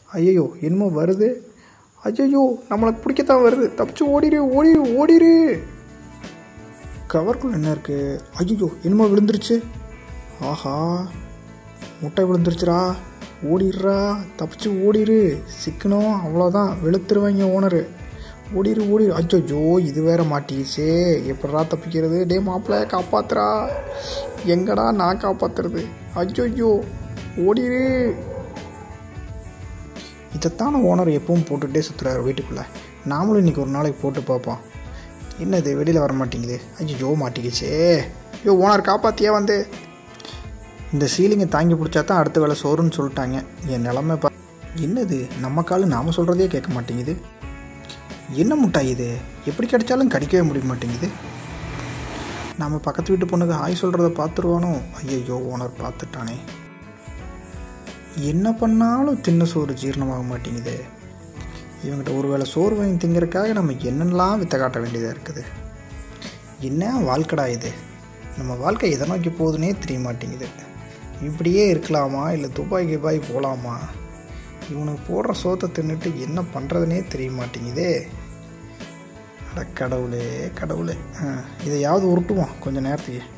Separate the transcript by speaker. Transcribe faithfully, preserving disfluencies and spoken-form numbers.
Speaker 1: ஐயோ என்னமோ வருது. ஐயோ நம்மளை பிடிக்கத்தான் வருது. தப்பிச்சு ஓடிரு ஓடிரு ஓடிரு. கவருக்குள்ள என்ன இருக்குது? ஐயோ என்னமோ விழுந்துருச்சு. ஆஹா முட்டை விழுந்துருச்சுரா. ஓடிடுறா, தப்பிச்சு ஓடிரு. சிக்கணும் அவ்வளோதான், வெளுத்துருவாங்க ஓனரு. ஓடிரு ஓடிரு. அச்சோ இது வேற மாட்டிக்கிச்சே, எப்படா தப்பிக்கிறது? டே மாப்பிள்ள காப்பாத்துறா. எங்கடா நான் காப்பாத்துறது? அச்சோ ஓடிரு. இதைத்தான ஓனர் எப்பவும் போட்டுகிட்டே சுற்றுறாரு வீட்டுக்குள்ளே. நாமளும் இன்றைக்கி ஒரு நாளைக்கு போட்டு பார்ப்போம். என்னது வெளியில் வர மாட்டேங்குது? ஐயோ மாட்டிக்கிச்சே. ஐயோ ஓனர் காப்பாற்றியே வந்து. இந்த சீலிங்கை தாங்கி பிடிச்சா தான் அடுத்த வேலை சோறுன்னு சொல்லிட்டாங்க. என் நிலமை பா. என்னது நம்ம காலு நாம் சொல்கிறதே கேட்க மாட்டேங்குது. என்ன முட்டாய் இது? எப்படி கிடைச்சாலும் கடிக்கவே முடிய மாட்டேங்குது. நம்ம பக்கத்து வீட்டு பொண்ணுக்கு ஆய் சொல்கிறத பார்த்துருவானோ? ஐயோ ஓனர் பார்த்துட்டானே. என்ன பண்ணாலும் தின்ன சோறு ஜீரணமாக மாட்டேங்குது. இவங்ககிட்ட ஒரு வேளை சோறு வாங்கி திங்கிறதுக்காக நம்ம என்னென்னலாம் வித்த காட்ட வேண்டியதாக இருக்குது. என்ன வாழ்க்கடா இது? நம்ம வாழ்க்கை எதை நோக்கி போகுதுன்னே தெரிய மாட்டேங்குது. இப்படியே இருக்கலாமா இல்லை துபாய் கிபாய் போகலாமா? இவனுக்கு போடுற சோத்தை தின்னுட்டு என்ன பண்ணுறதுனே தெரிய மாட்டேங்குதே. அட கடவுளே கடவுளே. இதையாவது உருட்டுவோம் கொஞ்சம் நேரத்துக்கு.